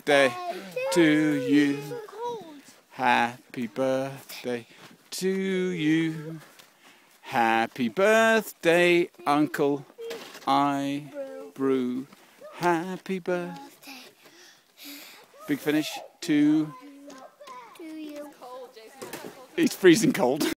birthday to you. Happy birthday to you. Happy birthday, Uncle I Brew. Happy birthday. Big finish to you. It's freezing cold.